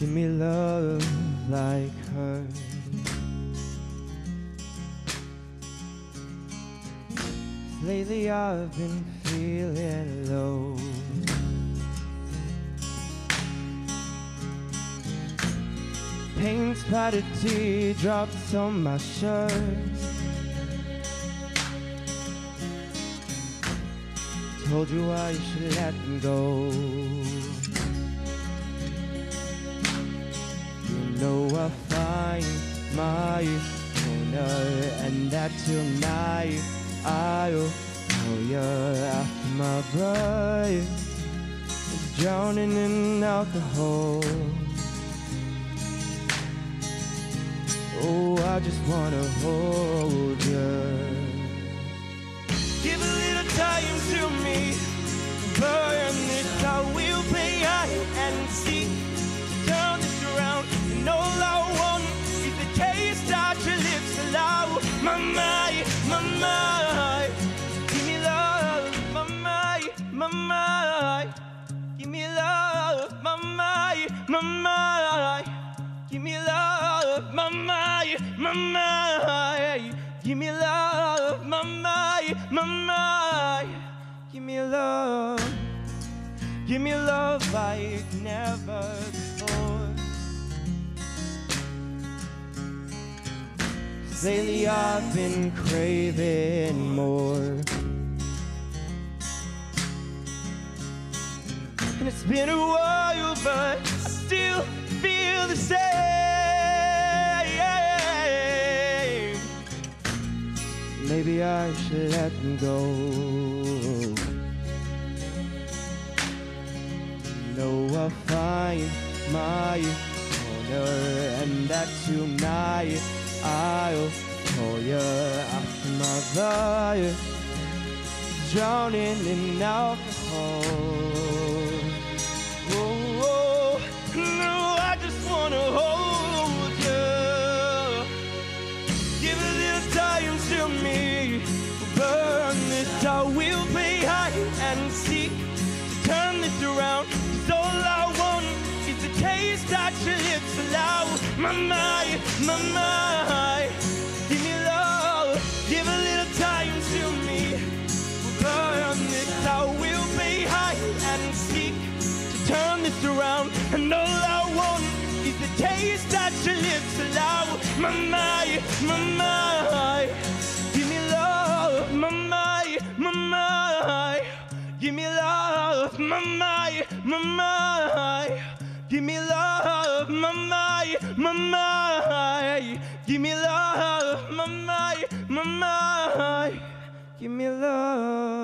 Give me love like her. Lately I've been feeling low. Pain splattered teardrops on my shirt. Told you I should let them go. You know I'll find my owner, and that tonight I'll call you after my bride is drowning in alcohol. Oh, I just wanna hold you. Give a little time to me, burn this out, we'll play hide and seek. Turn this around, and all I want is the taste that your lips allow. My mind, my mind, give me love, my mind, my mind. Give me love, my mind, my mind. Give me love, my mind, my mind. Give me love, my mind, my mind. Give me love. Give me love like never before. Lately I've been craving more. And it's been a while, but I still feel the same. Maybe I should let them go. Know I'll find my corner, and that tonight I'll call you after my fire, drowning in alcohol. Oh, oh, no, I just wanna hold you. Give a little time to me, burn this out, we'll play hide and seek. Turn this around, 'cause all I want is the taste that your lips allow. My mind, my mind. Give me love, give a little time to me. We'll burn this out, we'll play hide and seek. To turn this around, and all I want is the taste that your lips allow. My mind, my mind. Give me love, my mind, my mind. Give me love, my mind, my mind. Give me love, my mind, my mind. Give me love, my mind, my mind. Give me love.